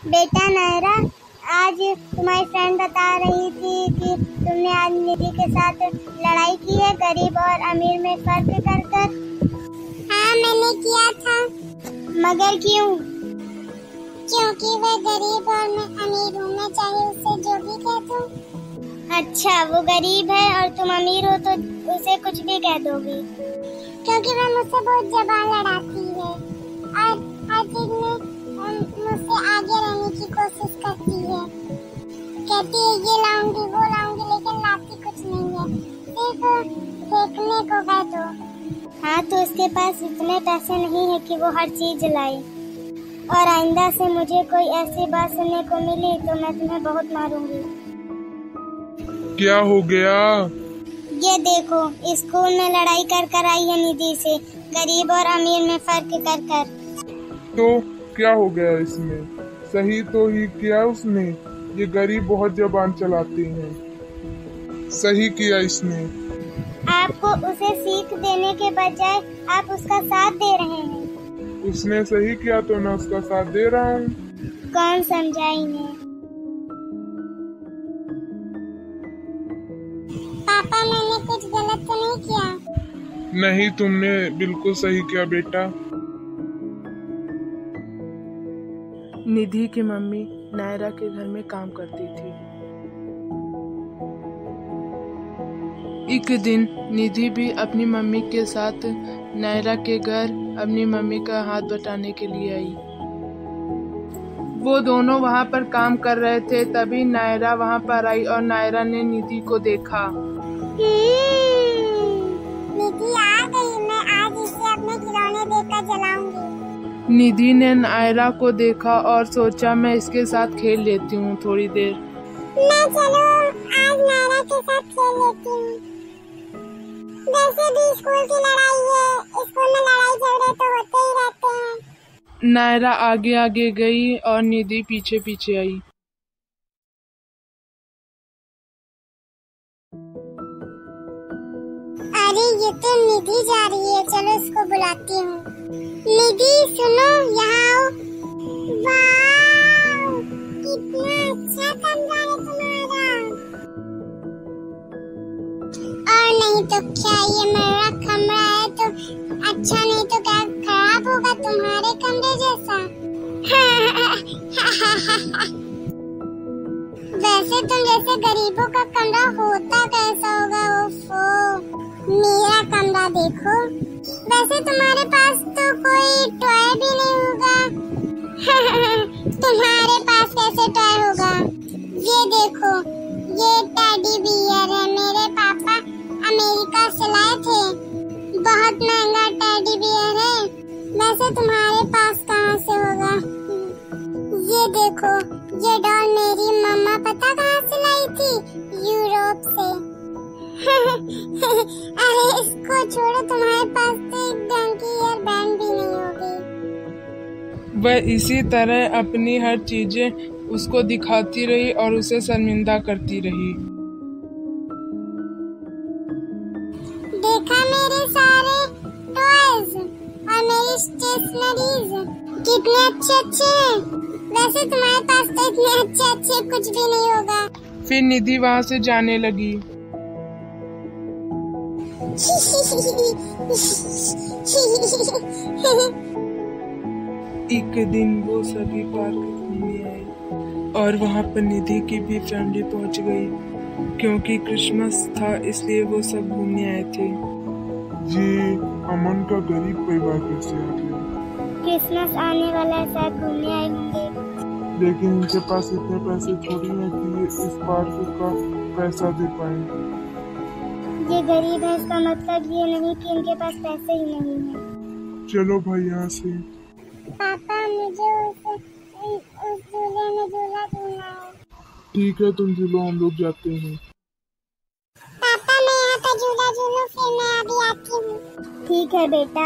बेटा नायरा, आज तुम्हारी फ्रेंड बता रही थी कि तुमने आज निधि के साथ लड़ाई की है गरीब और अमीर में फर्क कर कर। हाँ, मैंने किया था। मगर क्यों? क्योंकि वह गरीब और मैं अमीर हूँ, मैं चाहे उससे जो भी कह दूँ। अच्छा, वो गरीब है और तुम अमीर हो तो उसे कुछ भी कह दोगी? क्योंकि वह मुझसे बहुत जबान लड़ाती है और हर चीज में मुझसे आगे रहने की कोशिश करती है। कहती है ये लाऊंगी वो लाऊंगी, लेकिन लाती कुछ नहीं है, सिर्फ फेंकने को कह दो। हाँ, तो उसके पास इतने पैसे नहीं है कि वो हर चीज लाए। और आइंदा से मुझे कोई ऐसी बात सुनने को मिली तो मैं तुम्हें बहुत मारूंगी। क्या हो गया? ये देखो, स्कूल में लड़ाई कर कर आई है निधि से, गरीब और अमीर में फर्क कर कर। तो क्या हो गया इसमें? सही तो ही किया उसने। ये गरीब बहुत जबान चलाते हैं। सही किया इसने। आपको उसे सीख देने के बजाय आप उसका साथ दे रहे हैं। उसने सही किया तो मैं उसका साथ दे रहा हूँ। कौन समझा इन्हें? पापा, मैंने कुछ गलत तो नहीं किया? नहीं, तुमने बिल्कुल सही किया बेटा। निधि की मम्मी नायरा के घर में काम करती थी। एक दिन निधि भी अपनी मम्मी के साथ नायरा के घर अपनी मम्मी का हाथ बटाने के लिए आई। वो दोनों वहाँ पर काम कर रहे थे, तभी नायरा वहाँ पर आई और नायरा ने निधि को देखा। निधि आ गई, मैं आज इसे अपने खिलौने देकर जलाऊंगी। निधि ने नायरा को देखा और सोचा मैं इसके साथ खेल लेती हूँ थोड़ी देर। मैं चलो आज नायरा के साथ खेल लेती हूँ। वैसे भी स्कूल की लड़ाई है, स्कूल में लड़ाई झगड़े तो होते ही रहते हैं। नायरा आगे आगे गई और निधि पीछे पीछे आई। अरे ये तो निधि जा रही है, चलो इसको बुलाती हूँ। निधि सुनो, यहाँ आओ। वाव, कितना अच्छा कमरा है तुम्हारा। और नहीं तो क्या, ये मेरा कमरा है तो अच्छा, नहीं तो क्या खराब होगा तुम्हारे कमरे जैसा। वैसे तुम जैसे गरीबों का कमरा होता कैसा होगा? ओफो, मेरा कमरा देखो। वैसे तुम्हारे पास तो कोई टॉय भी नहीं होगा। तुम्हारे पास कैसे टॉय होगा? ये देखो, ये टेडी बियर है, मेरे पापा अमेरिका से लाए थे। बहुत महंगा टेडी बियर है। वैसे तुम्हारे पास कहाँ से होगा? ये देखो, ये डॉल मेरी मम्मा पता कहाँ से लाई थी? यूरोप से। अरे इसको छोड़ो, तुम्हारे पास तो एक ढंग की ईयर बैंड भी नहीं होगी। वह इसी तरह अपनी हर चीजें उसको दिखाती रही और उसे शर्मिंदा करती रही। देखा मेरे सारे टॉयज और मेरी स्टेशनरीज कितने अच्छे अच्छे हैं। वैसे तुम्हारे पास तो इतने अच्छे अच्छे कुछ भी नहीं होगा। फिर निधि वहाँ से जाने लगी। एक दिन वो सभी पार्क घूमने आए और वहाँ पर निधि की भी फैमिली पहुँच गई। क्योंकि क्रिसमस था इसलिए वो सब घूमने आए थे। ये अमन का गरीब परिवार कैसे आ गया? क्रिसमस आने वाला है, शायद घूमने आए होंगे। लेकिन इनके पास इतने पैसे थोड़ी हैं कि ये इस पार्क का पैसा दे पाए। ये गरीब है, इसका मतलब ये नहीं कि इनके पास पैसे ही नहीं है। चलो भाई यहाँ से। पापा, मुझे उस झूले में झूला झूलना है। ठीक है, तुम झूलो, हम लोग जाते हैं। पापा, मैं यहाँ का झूला झूलूं, फिर मैं अभी आती हूँ। ठीक है बेटा।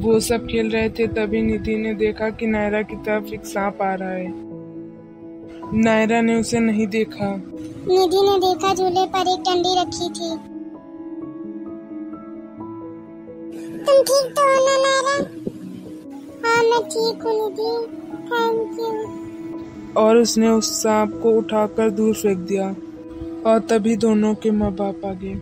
वो सब खेल रहे थे तभी निधि ने देखा कि नायरा की तरफ एक सांप आ रहा है। नायरा ने उसे नहीं देखा। निधि ने देखा झूले पर एक डंडी रखी थी। तुम ठीक तो हो ना नायरा? हाँ मैं ठीक हूँ निधि, थैंक यू। और उसने उस सांप को उठाकर दूर फेंक दिया और तभी दोनों के माँ बाप आ गए।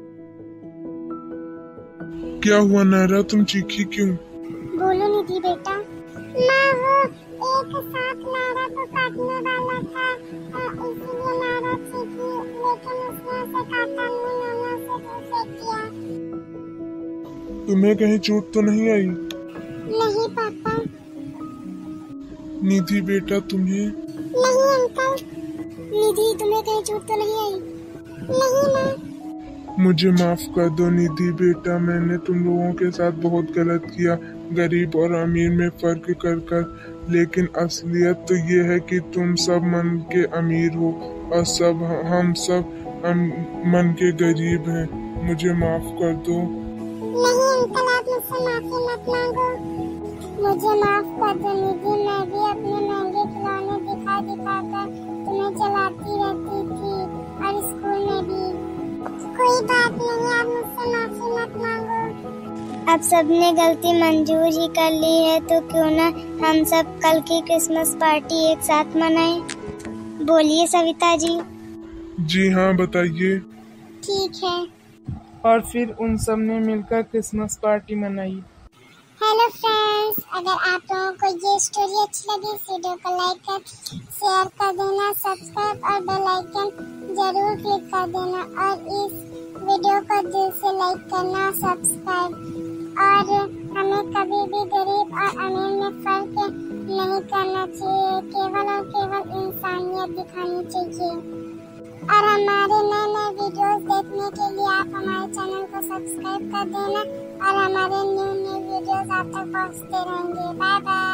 क्या हुआ नायरा, तुम चीखी क्यों? बोलो निधि बेटा। माँ वो एक सांप नायरा को काटने वाला था, इसीलिए नायरा चीखी, लेकिन उसने उसे काटा नहीं, मैंने उसे दूर फेंक दिया। तुम्हें कहीं चोट तो नहीं आई? नहीं पापा। निधि बेटा तुम्हें? नहीं अंकल। निधि तुम्हें कहीं चोट तो नहीं आई? नहीं माँ। मुझे माफ कर दो निधि बेटा, मैंने तुम लोगों के साथ बहुत गलत किया, गरीब और अमीर में फर्क कर कर, लेकिन असलियत तो ये है कि तुम सब मन के अमीर हो और हम सब मन के गरीब हैं। मुझे माफ कर दो। नहीं अंकल, आप मुझसे माफी मत मांगो। मुझे माफ कर दो निधि, मैं भी अपने महंगे खिलौने दिखा कर तुम्हें चलाती रहती थी और स्कूल में भी। कोई बात नहीं, आप मुझसे माफी मत मांगो। अब सबने गलती मंजूर ही कर ली है तो क्यों ना हम सब कल की क्रिसमस पार्टी एक साथ मनाएं। बोलिए सविता जी। जी हाँ बताइए। ठीक है। और फिर उन सब ने मिलकर क्रिसमस पार्टी मनाई। हेलो फ्रेंड्स, अगर आप लोगों को ये स्टोरी अच्छी लगी इस वीडियो को लाइक कर शेयर कर देना, सब्सक्राइब और बेल आइकन जरूर क्लिक कर देना और इस वीडियो को दिल से लाइक करना, सब्सक्राइब। और हमें कभी भी गरीब और अमीर में फर्क नहीं करना चाहिए, केवल और केवल इंसानियत दिखानी चाहिए। और हमारे नए नए वीडियोस देखने के लिए आप हमारे चैनल को सब्सक्राइब कर देना और हमारे न्यू वीडियोस आप तक पहुंचते रहेंगे। Bye bye.